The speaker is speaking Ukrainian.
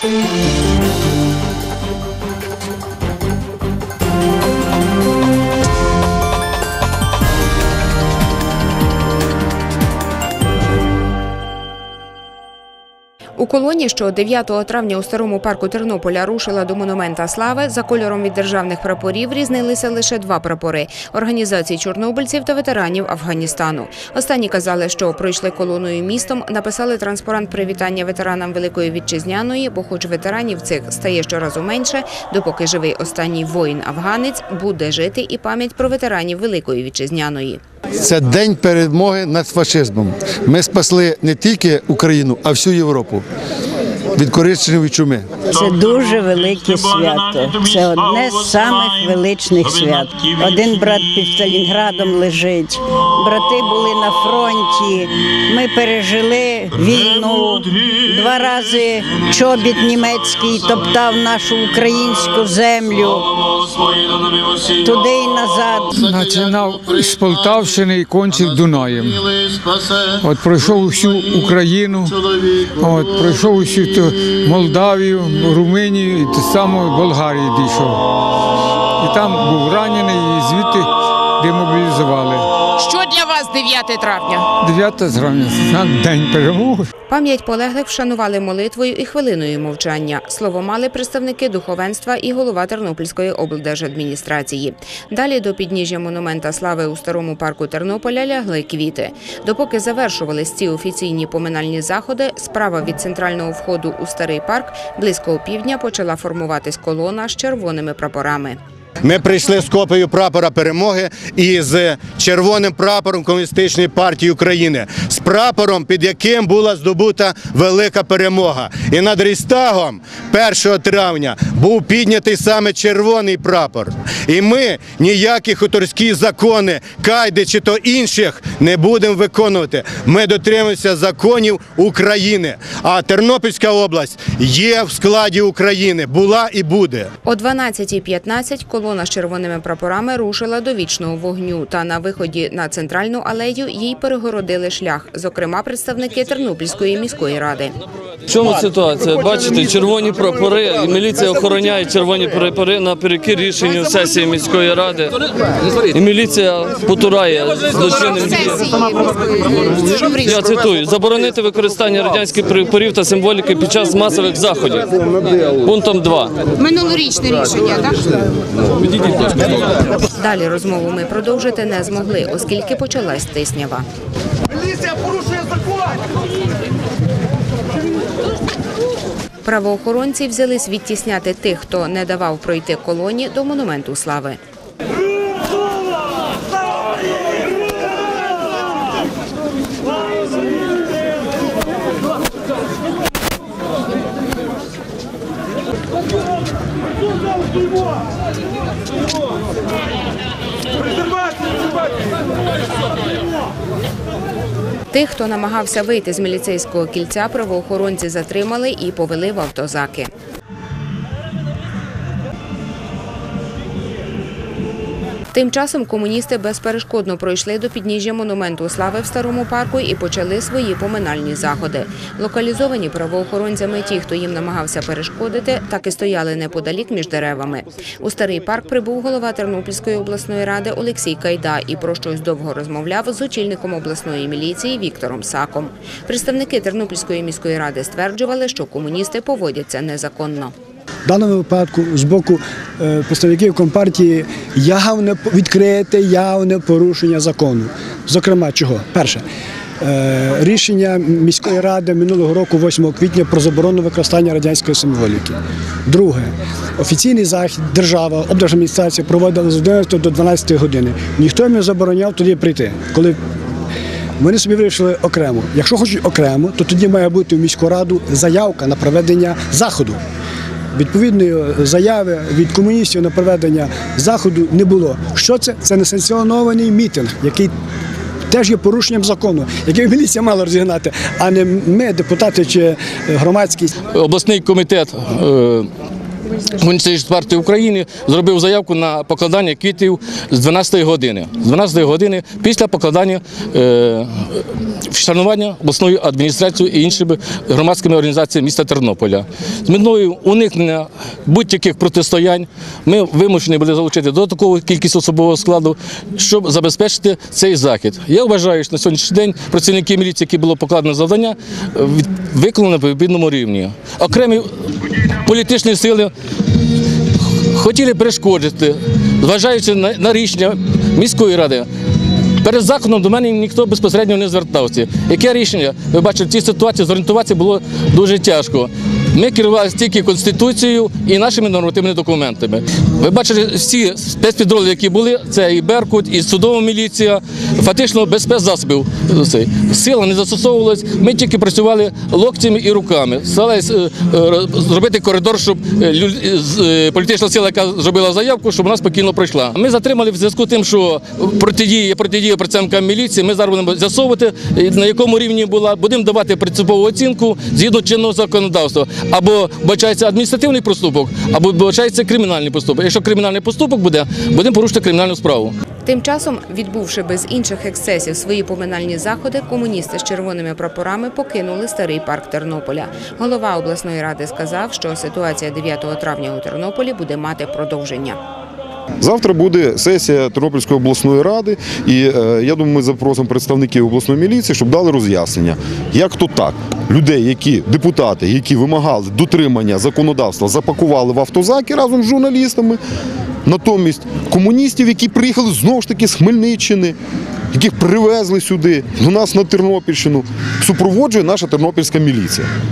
У колоні, що 9 травня у Старому парку Тернополя рушила до Монумента Слави, за кольором від державних прапорів різнилися лише два прапори – організації чорнобильців та ветеранів Афганістану. Останні казали, що пройшли колоною містом, написали транспарант привітання ветеранам Великої Вітчизняної, бо хоч ветеранів цих стає щоразу менше, допоки живий останній воїн-афганець, буде жити і пам'ять про ветеранів Великої Вітчизняної. Це день перемоги над фашизмом. Ми спасли не тільки Україну, а всю Європу від коричневої чуми. Це дуже велике свято. Це одне з самих величних свят. Один брат під Сталінградом лежить, брати були на фронті. Ми пережили війну. 2 рази чобіт німецький топтав нашу українську землю. Туди і назад. Починав з Полтавщини і кончив Дунаєм. От пройшов усю Україну, пройшов усю Молдавію, Румунію і так само Болгарію дійшов. І там був ранений і звідти демобілізували. Що для вас 9 травня? 9 травня – День перемоги. Пам'ять полеглих вшанували молитвою і хвилиною мовчання. Слово мали представники духовенства і голова Тернопільської облдержадміністрації. Далі до підніжжя Монумента Слави у Старому парку Тернополя лягли квіти. Допоки завершувались ці офіційні поминальні заходи, справа від центрального входу у Старий парк близько опівдня почала формуватись колона з червоними прапорами. Ми прийшли з копією прапора перемоги і з червоним прапором Комуністичної партії України. З прапором, під яким була здобута велика перемога. І над Рейхстагом 1 травня був піднятий саме червоний прапор. І ми ніякі хуторські закони, кайди чи то інших не будемо виконувати. Ми дотримуємося законів України. А Тернопільська область є в складі України, була і буде. О 12:15 колона з червоними прапорами рушила до вічного вогню, та на виході на центральну алею їй перегородили шлях, зокрема представники Тернопільської міської ради. В чому ситуація? Бачите, червоні прапори, і міліція охороняє червоні прапори наперекір рішенню сесії міської ради. І міліція потурає злочинним діям. Я цитую: заборонити використання радянських прапорів та символіки під час масових заходів. Пунктом 2. Минулорічне рішення, так? Далі розмову ми продовжити не змогли, оскільки почалась тиснява. Міліція порушує закон! Правоохоронці взялись відтісняти тих, хто не давав пройти колоні до Монументу Слави. Тих, хто намагався вийти з міліцейського кільця, правоохоронці затримали і повели в автозаки. Тим часом комуністи безперешкодно пройшли до підніжжя Монументу Слави в Старому парку і почали свої поминальні заходи. Локалізовані правоохоронцями ті, хто їм намагався перешкодити, так і стояли неподалік між деревами. У Старий парк прибув голова Тернопільської обласної ради Олексій Кайда і про щось довго розмовляв з очільником обласної міліції Віктором Саком. Представники Тернопільської міської ради стверджували, що комуністи поводяться незаконно. В даному випадку з боку представників Компартії явне порушення закону. Зокрема, чого? Перше, рішення міської ради минулого року, 8 квітня, про заборону використання радянської символіки. Друге, офіційний захід держава, облдержадміністрація проводила з 11 до 12 години. Ніхто їм не забороняв туди прийти. Коли вони собі вирішили окремо. Якщо хочуть окремо, то тоді має бути в міську раду заявка на проведення заходу. Відповідної заяви від комуністів на проведення заходу не було. Що це? Це несанкціонований мітинг, який теж є порушенням закону, який міліція мала розігнати, а не ми, депутати чи громадськість. Обласний комітет Комуністичної партії України зробив заявку на покладання квітів з 12 години. З 12 години після покладання вшанування обласною адміністрацією і іншими громадськими організаціями міста Тернополя. З метою уникнення будь-яких протистоянь ми вимушені були залучити додаткову кількість особового складу, щоб забезпечити цей захід. Я вважаю, що на сьогоднішній день працівники міліції, які було покладено завдання, виконано на відповідному рівні. Окремі політичні сили хотіли перешкодити, зважаючи на рішення міської ради. Перед законом до мене ніхто безпосередньо не звертався. Яке рішення? Ви бачите, в цій ситуації зорієнтуватися було дуже тяжко. Ми керувалися тільки Конституцією і нашими нормативними документами. Ви бачите, всі спецпідрозділи, які були, це і Беркут, і судова міліція, фактично без спецзасобів. Сила не застосовувалась, ми тільки працювали локтями і руками. Старалися зробити коридор, щоб політична сила, яка зробила заявку, щоб вона спокійно пройшла. Ми затримали в зв'язку з тим, що протидія працівникам міліції, ми зараз будемо з'ясовувати, на якому рівні була, будемо давати принципову оцінку згідно чинного законодавства. Або вбачається адміністративний проступок, або вбачається кримінальний проступок. Якщо кримінальний проступок буде, будемо порушити кримінальну справу. Тим часом, відбувши без інших ексцесів свої поминальні заходи, комуністи з червоними прапорами покинули старий парк Тернополя. Голова обласної ради сказав, що ситуація 9 травня у Тернополі буде мати продовження. Завтра буде сесія Тернопільської обласної ради, і я думаю, ми запросимо представників обласної міліції, щоб дали роз'яснення, як то так. Людей, депутати, які вимагали дотримання законодавства, запакували в автозаки разом з журналістами. Натомість комуністів, які приїхали знову ж таки з Хмельниччини, яких привезли сюди, до нас на Тернопільщину, супроводжує наша тернопільська міліція.